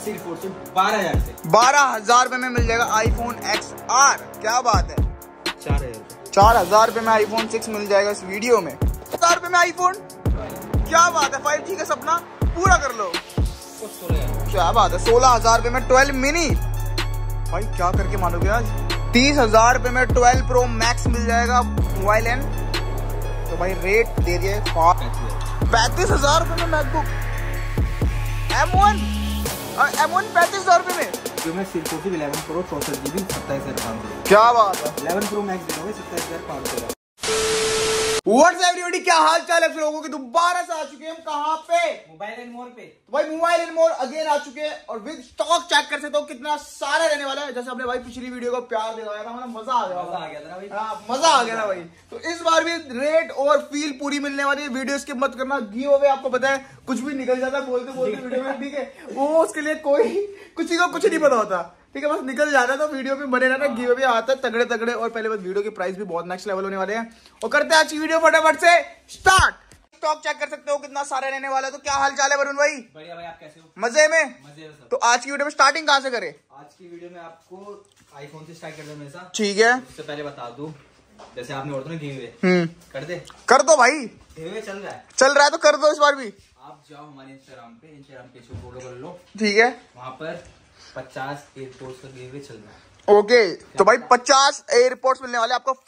सिर्फ और सिर्फ 12,000 से। 12,000 रुपए में मिल जाएगा iPhone XR। क्या बात है। 4,000 रुपए में iPhone 6 मिल जाएगा इस वीडियो में। 4 रुपए में iPhone, क्या बात है। 5G का सपना पूरा कर लो। 16,000। क्या बात है। 16,000 रुपए में 12 मिनी। भाई क्या करके मानोगे आज। 30,000 रुपए में 12 Pro Max मिल जाएगा मोबाइल एन। तो भाई रेट दे दिए 35,000 रुपए में मैकबुक M1 35,000 रुपए में। जो मैं सिर्फ 11 Pro 64GB 27,500। क्या बात है। 11 Pro Max दे दोगे 27,500। व्हाट्स एवरीबॉडी, क्या हाल चाल है लोगों के। दोबारा से आ चुके हैं हम कहाँ पे, मोबाइल एंड मोर पे। तो भाई मोबाइल एंड मोर अगेन आ चुके हैं और विद स्टॉक चेक कर सकते हो कितना सारा रहने वाला है। जैसे हमने भाई पिछली वीडियो को प्यार दिलाया था, मतलब मजा आ गया था ना भाई। हाँ मजा आ गया था भाई। तो इस बार भी रेट और फील पूरी मिलने वाली है। वीडियो स्किप मत करना। गिव अवे आपको पता है कुछ भी निकल जाता है बोलते बोलते वीडियो में, ठीक है। वो उसके लिए कोई कुछ नहीं पता होता, ठीक है। बस निकल जाता है। तो वीडियो में बने रहना। गिव अवे आता है तगड़े तगड़े। और पहले बस वीडियो की प्राइस भी बहुत नेक्स्ट लेवल होने वाले हैं। और करते हैं आज की वीडियो फटाफट से स्टार्ट। स्टॉक चेक कर सकते हो कितना सारा रहने वाला है। तो क्या हाल चाल है वरुण भाई। बढ़िया भाई, आप कैसे हो। मजे में सब। तो आज की वीडियो में स्टार्टिंग कहां से करें। आज की वीडियो में आपको आईफोन से स्टार्ट कर दो मेरे साथ, ठीक है। उससे पहले बता दूं, जैसे आपने ऑर्डर ना गिव कर दे। कर दो भाई, गिव चल रहा है तो कर दो इस बार भी। आप जाओ हमारे इंस्टाग्राम पे फॉलो कर लो, ठीक है। वहाँ पर 50 एयरपोर्ट्स का गिव चल रहा है। ओके तो भाई 50 एयरपोर्ट्स मिलने वाले आपको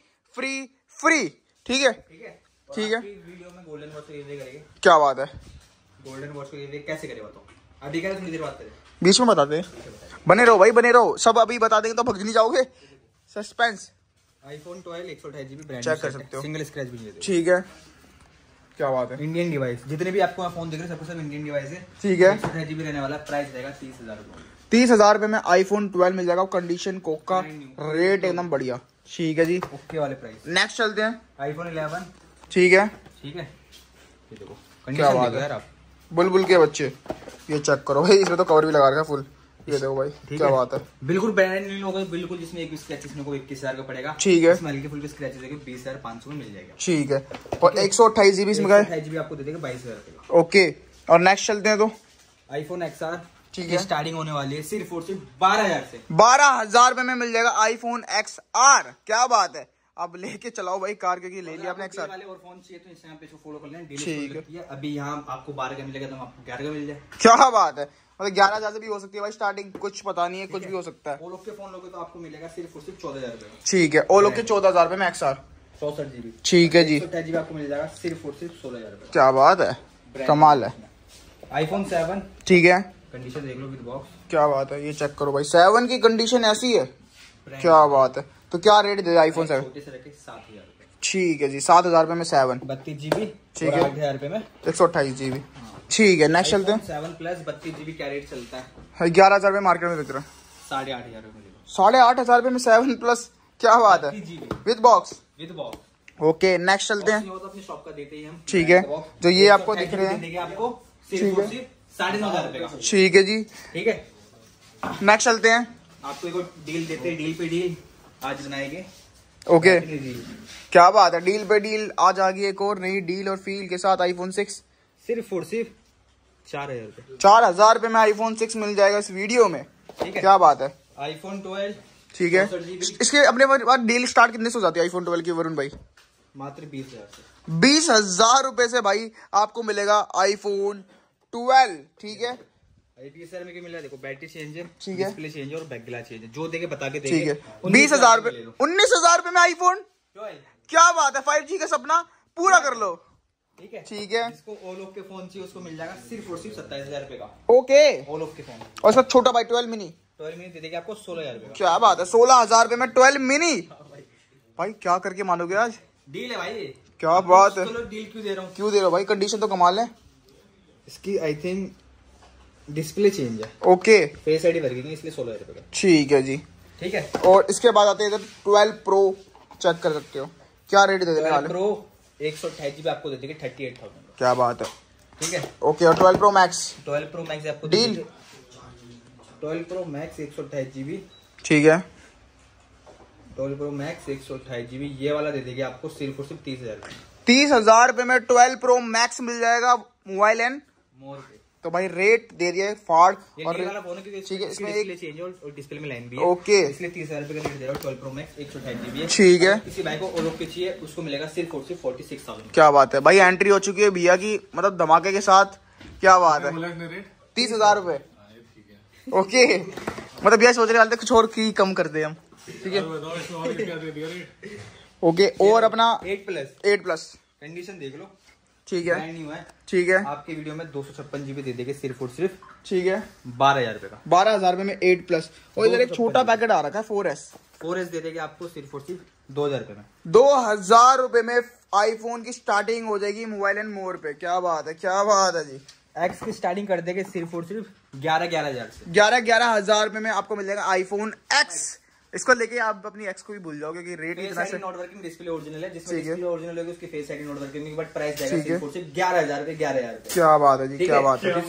फ्री, ठीक है। वीडियो में गोल्डन वॉच का गिव करेंगे। क्या बात है। गोल्डन वॉच का गिव कैसे करें बताओ। अभी करें थोड़ी देर बात करें, बीच में बताते हैं। बने रहो भाई, बने रहो। सब अभी बता देंगे तो भग नहीं जाओगे। Suspense. IPhone 12 128GB brand check कर सकते हो, सिंगल स्क्रैच भी नहीं है, ठीक है। क्या बात है। इंडियन डिवाइस जितने भी आपको फोन दिख रहे हैं सबको सब इंडियन डिवाइस है, ठीक है। 128GB रहने वाला। प्राइस रहेगा 30,000 रुपए। 30,000 रुपए में iPhone 12 मिल जाएगा। कंडीशन कोक का, रेट एकदम बढ़िया, ठीक है जी। ओके वाले प्राइस। नेक्स्ट चलते हैं आईफोन 11, ठीक है। ये देखो क्या बात है। आप बुलबुल के बच्चे, ये चेक करो भाई। इसमें तो कवर भी लगा रखा फुल। ये देखो भाई, क्या बात है। बिल्कुल ब्रांड न्यू होगा, बिल्कुल। जिसमें एक स्क्रैच इसमें को 21,000 का पड़ेगा, ठीक है। इसमें हल्के फुल्के स्क्रैचेस देंगे 20,500 में मिल जाएगा, ठीक है। और 128GB इसमें का 128GB आपको दे देगा 22,000 का। ओके और नेक्स्ट चलते हैं तो आईफोन XR, ठीक है। स्टार्टिंग होने वाली है सिर्फ और सिर्फ 12,000 से। 12,000 रुपए में मिल जाएगा iPhone XR। क्या बात है। अब लेके चलाओ भाई कार, क्योंकि ले लिया आपने XR वाले और फोन चाहिए तो इंस्टाग्राम पे फॉलो कर लेना। ठीक है। अभी यहाँ आपको 12 का मिलेगा तो आपको 11 का मिल जाए। क्या बात है। मतलब 11,000 से भी हो सकती है भाई स्टार्टिंग, कुछ पता नहीं है, कुछ भी हो सकता है। ओलो के फोन लोगे तो आपको मिलेगा सिर्फ और सिर्फ 14,000 रुपए, ठीक है। ओलो के 14,000 रुपए में XR 64GB, ठीक है जी। 128GB आपको मिल जाएगा सिर्फ और सिर्फ 16,000 रुपए। क्या बात है, कमाल है। आईफोन 7, ठीक है। कंडीशन देख लो विद बॉक्स। क्या बात है, ये चेक करो भाई। 7 की कंडीशन ऐसी है, क्या बात है। तो क्या रेट दे आईफोन 7, छोटे से रखे 7,000 रुपए, ठीक है जी। 7,000 रुपए में 7, 32GB, ठीक है। 8,000 रुपए में 128GB, ठीक है। नेक्स्ट चलते हैं। 7 प्लस 32GB क्या रेट चलता है। 11,000 रुपए मार्केट में बिक रहा है। 8,500 रुपए में 8,500 रुपए में 7 प्लस, क्या बात है। With box, okay. नेक्स्ट चलते हैं, अपनी शॉप का देते ही हम, ठीक है। जो ये आपको दिख रहे हैं, आपको ठीक है, 9,500 रुपए का, ठीक है जी। ठीक है। नेक्स्ट चलते हैं। आपको एक डील देते हैं, डील पे डील आज बनाएंगे, ओके। क्या बात है, डील पे डील आज आ गई। एक और नई डील और फील के साथ iPhone 6 सिर्फ और सिर्फ 4,000 रुपए। 4,000 रुपए में iPhone 6 मिल जाएगा इस वीडियो में, ठीक है। क्या बात है। आईफोन 12, ठीक है। इसके अपने बाद डील स्टार्ट कितने से हो जाती है iPhone 12 की वरुण भाई। मात्र 20,000 से। 20,000 रुपए से भाई आपको मिलेगा iPhone 12, ठीक है। IPSR में क्या मिला देखो, बैटरी चेंज है, ठीक है, डिस्प्ले चेंज है और बैक ग्लास चेंज है। जो देंगे बता के देंगे, ठीक है। 20,000 रुपए, 19,000 रुपए में iPhone, क्या बात है। 5G का सपना पूरा कर लो, ठीक है, ठीक है। जिसको ओलो के फोन चाहिए उसको मिल जाएगा सिर्फ और सिर्फ 27,000 रुपए का, ओके। ओलो के फोन। और सर छोटा भाई 12 मिनी, 12 मिनी दे देंगे आपको 16,000 रुपए का। क्या बात है। 16,000 रुपए में 12 मिनी, भाई क्या करके मानोगे आज। डील है भाई, क्या बात है। डील क्यों दे रहा हूँ, क्यों दे रहे हो भाई, कंडीशन तो कमाल है। इसकी आई थिंक डिस्प्ले चेंज है, ओके। फेस आईडी वर्किंग है, इसलिए 16,000 रुपए का, ठीक है जी, ठीक है। और इसके बाद आते हैं इधर 12 प्रो, चेक कर सकते हो क्या रेट दे देने वाले। प्रो 128GB आपको दे देंगे 38,000, क्या बात है, ठीक है। ओके। और 12 प्रो मैक्स, 12 प्रो मैक्स आपको डील, 12 प्रो मैक्स 128GB, ठीक है। 12 प्रो मैक्स 128GB ये वाला दे देंगे आपको सिर्फ और सिर्फ 30,000 रुपए। 30,000 रुपए में 12 प्रो मैक्स मिल जाएगा मोबाइल एंड मोर पे, तो भाई रेट दे दिया फाड़ और ठीक है, इसमें एक चेंज और डिस्प्ले में लाइन भी है। ओके, इसलिए 30,000 रुपए का रेट दे रहा हूं। 12 Pro Max 128 GB है। ठीक है, किसी भाई को ओलोक के चाहिए उसको मिलेगा सिर्फ और सिर्फ 46,000। क्या बात है भाई, एंट्री हो चुकी है भैया की, मतलब धमाके के साथ। क्या बात है, 30,000 रुपए। ओके, मतलब भैया सोच रहे वाले कुछ और की कम कर दे हम। ठीक है, ओके, और अपना 8+ कंडीशन देख लो। ठीक है, न्यू है। ठीक है, आपके वीडियो में 256 GB दे देंगे सिर्फ और सिर्फ। ठीक है, 12,000 रुपए का। 12,000 रुपए में 8+। और इधर एक छोटा पैकेट आ रखा है 4S दे देंगे आपको सिर्फ और सिर्फ 2,000 रुपए में। 2,000 रुपए में आईफोन की स्टार्टिंग हो जाएगी मोबाइल एंड मोर पे। क्या बात है, क्या बात है जी। एक्स की स्टार्टिंग कर देंगे सिर्फ और सिर्फ 11,000 से। 11,000 रुपए में आपको मिल जाएगा आईफोन एक्स। इसको लेके आप अपनी एक्स को भी भूल जाओगे कि रेट इतना से। नॉट वर्किंग डिस्प्ले ओरिजिनल है, जिसमें डिस्प्ले ओरिजिनल होगी उसकी face ID not working, but price जाएगा सिर्फ और सिर्फ 11,000 रुपए। 11,000 रुपए। क्या बात है जी, क्या बात है।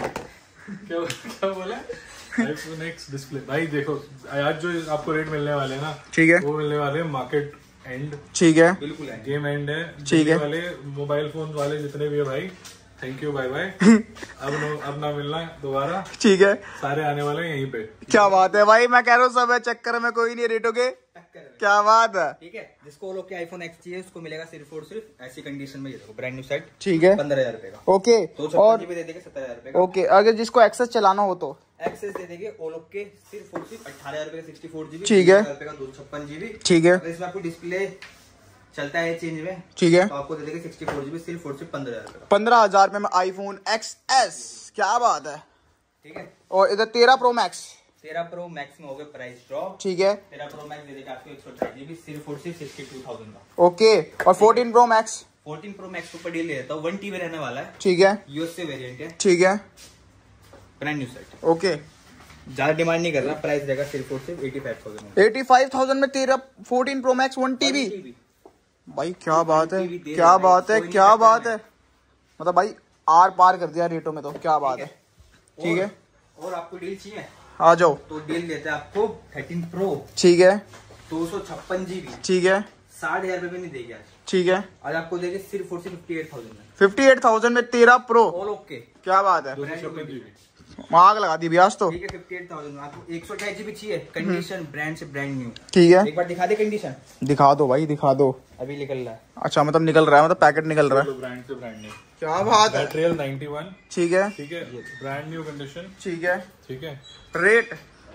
क्या बोला आईफोन एक्स डिस्प्ले। भाई देखो आज जो आपको रेट मिलने वाले हैं ना, ठीक है, वो मिलने वाले हैं मार्केट एंड। ठीक है, बिल्कुल है, गेम एंड है। ठीक है, वाले मोबाइल फोन वाले जितने भी है भाई, थैंक यू, बाय बाय। अब ना मिलना दोबारा। ठीक है, सारे आने वाले हैं यहीं पे। क्या बात है भाई, मैं कह रहा हूँ सब है चक्कर में कोई नहीं रेटों के। क्या बात है। ठीक है, जिसको लोग के आईफोन एक्स चाहिए उसको मिलेगा सिर्फ और सिर्फ ऐसी कंडीशन में। ये देखो ब्रांड न्यू सेट। ठीक है, 15,000 रुपए का। ओके, और दे देंगे 17,000 रुपए का। ओके, अगर जिसको एक्सेस चलाना हो तो एक्सेस दे देंगे ओलोक के सिर्फ और सिर्फ 18,000 रुपए का 64 GB। ठीक है, 256 GB। ठीक है, इसमें आपको डिस्प्ले चलता है चेंज में। ठीक है, तो आपको दे देंगे 64 GB सिर्फ और सिर्फ 15,000 रुपए। 15,000 रुपए में आईफोन XS। क्या बात है। ठीक है, और इधर 13 Pro Max। 13 Pro Max में हो गया प्राइस ड्रॉप। ठीक है, 13 Pro Max दे देगा आपको 128 GB सिर्फ और सिर्फ 62,000 का। ओके, और 14 Pro Max। 14 Pro Max के ऊपर डील ले देता हूँ। 1 TB रहने वाला है। ठीक है, USA वेरिएंट है। ठीक है, ब्रांड न्यू सेट। ओके, ज्यादा डिमांड नहीं कर रहा, प्राइस रहेगा सिर्फ और सिर्फ 85,000। 85,000 में 14 Pro Max 1 TB। भाई क्या बात है, क्या बात है, क्या बात है। मतलब भाई आर पार कर दिया रेटों में तो। क्या बात है। ठीक है, और आपको डील चाहिए आ जाओ। तो डील देते हैं आपको 13 Pro। ठीक है, 256 GB। ठीक है, 60,000 रुपए में देगी आज। ठीक है, आज आपको देंगे सिर्फ और सिर्फ 58,000 में। 58,000 में 13 Pro। All okay. क्या बात है, 256 GB। आग लगा दी ब्याज तो। ठीक है, 58,000 में आपको 128 GB चाहिए। कंडीशन ब्रांड से ब्रांड न्यू। ठीक है, एक बार दिखा दे कंडीशन। दिखा दो भाई, दिखा दो। अभी निकल रहा है। अच्छा, मतलब निकल रहा है, मतलब पैकेट निकल रहा है। ब्रांड से ब्रांड न्यू। क्या बात है। बैटरियल 91। ठीक है, ठीक है, ब्रांड न्यू कंडीशन। ठीक है, ठीक है, रेट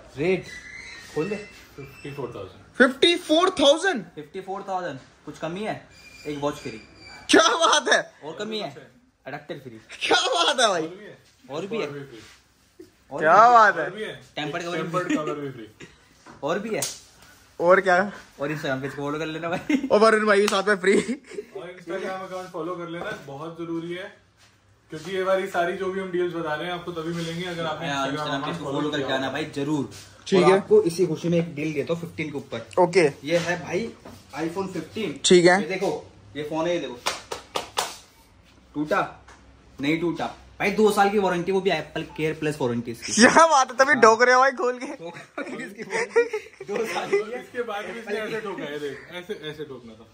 खोल दे। 54,000। 54,000। 54,000 कुछ कमी है। एक वॉच फ्री। क्या बात है, और कमी है। Adapter free. क्या बात है भाई। और भी है। क्या बात है। टेम्पर्ड कवर भी फ्री। और भी है। और क्या, और इंस्टाग्राम पेज फॉलो कर लेना भाई। और वरुण भाई भी साथ में फ्री। और इंस्टाग्राम अकाउंट फॉलो कर लेना, बहुत जरूरी है, क्योंकि ये वाली सारी जो भी हम डील्स बता रहे हैं आपको तभी मिलेंगी अगर आपने इंस्टाग्राम पेज को फॉलो करके आना भाई जरूर। ठीक और है, आपको इसी खुशी में एक डील देता हूँ 15 के ऊपर। ओके, ये है भाई आईफोन 15। ठीक है, ये देखो, ये फोन है, ये देखो टूटा नहीं टूटा भाई। 2 साल की वारंटी, वो भी एप्पल केयर प्लस वारंटी इसकी। क्या बात है, तभी ठोक रहे हो भाई खोल के। 2 साल की है। इसके बाद भी इसने ऐसे ठोका है, देख ऐसे ऐसे ठोकना था।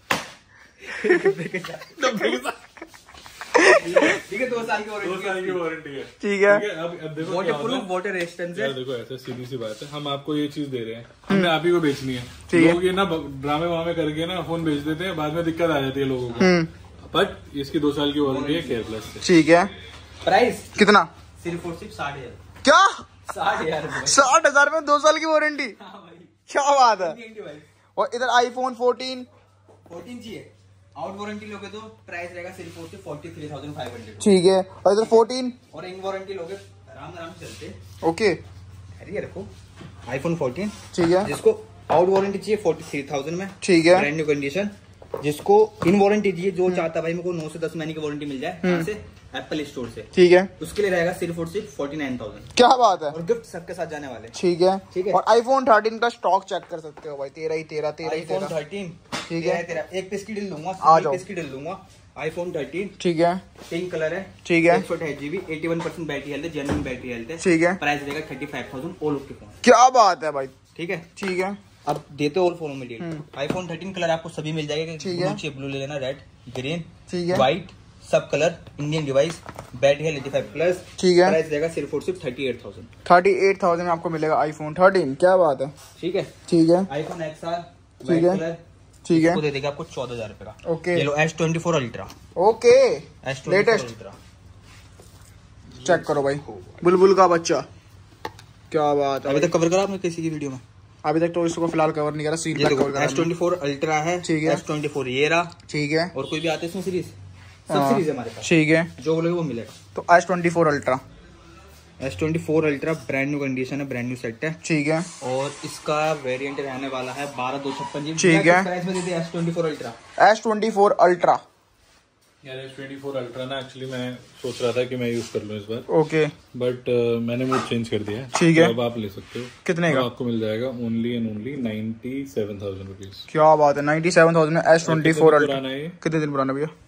ठीक है, 2 साल की 2 साल की वारंटी है। ठीक है, अब देखो वाटर प्रूफ, वाटर रेजिस्टेंस है। देखो ऐसे सीधी सी बात है, हम आपको ये चीज दे रहे हैं, हमने आप ही को बेचनी है। ठीक है, लोग ये ना ड्रामे वामे करके ना फोन बेच देते हैं, बाद में दिक्कत आ जाती है लोगों को। बट इसकी 2 साल की वारंटी है केयर प्लस से। ठीक है, प्राइस कितना, सिर्फ और सिर्फ 60,000। क्या 60,000 60,000 में 2 साल की वारंटी। क्या बात है। भाई। और इधर आईफोन 14 चाहिए, आउट वारंटी लोगे तो प्राइस रहेगा सिर्फ और सिर्फ 43,500। ठीक है, और इधर 14 और इन वारंटी लोगे आराम आराम से चलते। ओके, अरे रखो आईफोन 14। ठीक है, जिसको आउट वारंटी चाहिए 43,000 में। ठीक है, ब्रांड न्यू कंडीशन। जिसको इन वारंटी चाहिए, जो चाहता भाई मेरे को 9 से 10 महीने की वारंटी मिल जाए कहाँ से, एप्पल स्टोर से, ठीक है, उसके लिए रहेगा सिर्फ और सिर्फ 49,000। क्या बात है। और गिफ्ट सबके साथ जाने वाले। ठीक है, ठीक है। और आईफोन 13 का स्टॉक चेक कर सकते हो भाई। 13 आईफोन 13 ठीक है, तेरा एक पीस की डील दूंगा, आ जाओ। पीस की डील दूंगा। आईफोन 13 ठीक है, पिंक कलर है। ठीक है, 128 GB, 81% बैटरी हेल्थ है, जेन्युइन बैटरी हेल्थ है। ठीक है, प्राइस रहेगा 35,000 ऑल ओके फोन। क्या बात है भाई। ठीक है, ठीक है, अब देते ऑल फोनों में डील। आईफोन 13 कलर आपको सभी मिल जाएगा। ठीक है, ब्लू ले लेना, रेड, ग्रीन, ठीक है, व्हाइट, सब कलर, इंडियन डिवाइस, बैटरी है 85 प्लस। ठीक है। प्राइस रहेगा सिर्फ और सिर्फ 38,000। 38,000 में आपको मिलेगा आईफोन 13। क्या बात है। ठीक है। ठीक है। आईफोन XR ठीक है। कलर, ठीक है। इसको दे देगा आपको 14,000 रुपए का। ओके। ये लो S24 ultra. Okay. S24 latest. Ultra check करो भाई, बुलबुल का बच्चा। क्या बात है। अभी तक कवर करा आपने किसी की वीडियो में? अभी तक तो इसको फिलहाल कवर नहीं करा, सील पैक कवर करा। S24 अल्ट्रा है। ठीक है। S24 ये रहा। ठीक है। और कोई भी आते हैं इसमें सीरीज, सब हाँ। सीरीज है हमारे पास। ठीक है। जो बोलोगे वो मिलेगा। तो S24 ultra. S24 ultra brand new condition है, ब्रांड न्यू सेट है। ठीक है। और इसका वेरिएंट रहने वाला है 12,256 GB। ठीक है। प्राइस में दे दिया S24 अल्ट्रा। S24 ultra. यार S24 अल्ट्रा ना एक्चुअली मैं सोच रहा था कि मैं यूज कर लूँ इस बार, ओके। बट मैंने मूड चेंज कर दिया है। ठीक है। तो अब आप ले सकते हो। कितने का? तो आपको मिल जाएगा ओनली एंड ओनली 97,000 रुपीज। क्या बात है। 97,000 में S24 अल्ट्रा। पुराना है ये? कितने दिन पुराना भैया?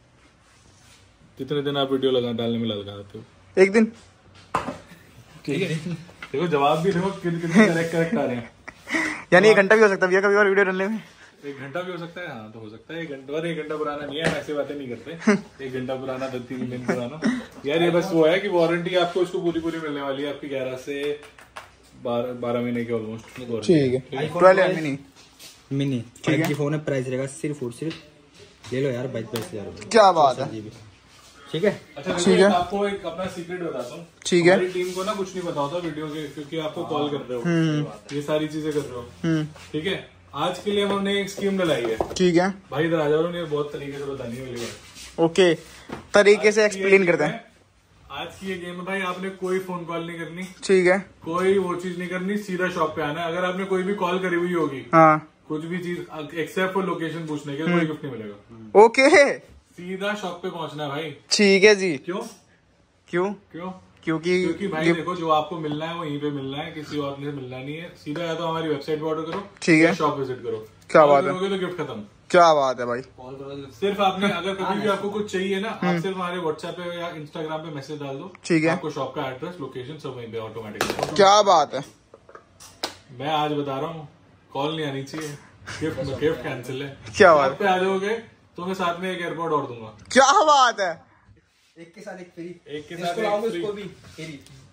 कितने दिन आप वीडियो डालने में लगाते हो? एक दिन। ठीक है। देखो जवाब भी देखो कितने करेक्ट आ रहे हैं। यानी 1 घंटा भी हो सकता है भैया कभी और वीडियो डालने में। 1 घंटा भी हो सकता है। हाँ तो हो सकता है 1 घंटा, और 1 घंटा पुराना नहीं है, ऐसी बातें नहीं करते। 1 घंटा पुराना, 3 दिन पुराना। यार ये बस वो है कि वारंटी आपको इसको पूरी मिलने वाली है आपकी 11 से 12 महीने की ऑलमोस्ट। ठीक है। 12 मिनी। मिनी ठीक है। फोन है, प्राइस रहेगा सिर्फ और सिर्फ ले लो यार 22,000। क्या बात है। अच्छा ठीक है। ठीक है। आपको एक अपना सीक्रेट बताता हूँ। ठीक है। हमारी टीम को ना कुछ नहीं पता होता वीडियो के, क्योंकि आपको कॉल कर रहे हो, ये सारी चीजें कर रहे हो। ठीक है। आज के लिए हमने एक स्कीम डलाई है। ठीक है भाई इधर आ जाओ, ये बहुत तरीके से बतानी वाली है। ओके, तरीके से एक्सप्लेन करते हैं। आज की ये गेम है भाई, आपने कोई फोन कॉल नहीं करनी। ठीक है। कोई वो चीज नहीं करनी, सीधा शॉप पे आना है। अगर आपने कोई भी कॉल करी हुई होगी, हाँ, कुछ भी चीज एक्सेप्ट फॉर लोकेशन पूछने के, कोई गिफ्ट नहीं मिलेगा। ओके, सीधा शॉप पे पहुंचना है भाई। ठीक है जी। क्यों क्यों? क्यों? क्योंकि भाई देखो, जो आपको मिलना है वो यहीं पे मिलना है, किसी और से मिलना नहीं है। सीधा या तो हमारी वेबसाइट पे ऑर्डर करो, ठीक है, शॉप विजिट करो। क्या बात है, करोगे तो गिफ्ट खत्म। क्या बात है भाई। सिर्फ आपने अगर कभी भी आपको कुछ चाहिए ना, आप सिर्फ हमारे व्हाट्सएप पे या इंस्टाग्राम पे मैसेज डाल दो। ठीक है। आपको शॉप का एड्रेस, लोकेशन सब वहीं पे ऑटोमेटिकली। क्या बात है। मैं आज बता रहा हूँ, कॉल नहीं आनी चाहिए। गिफ्ट कैंसिल है। क्या बात शॉप पे आ जाओगे तो मैं साथ में एक एयरपोर्ट और दूंगा। क्या बात है। एक के साथ एक फ्री। एक के साथ एक फ्री। भी फ्री।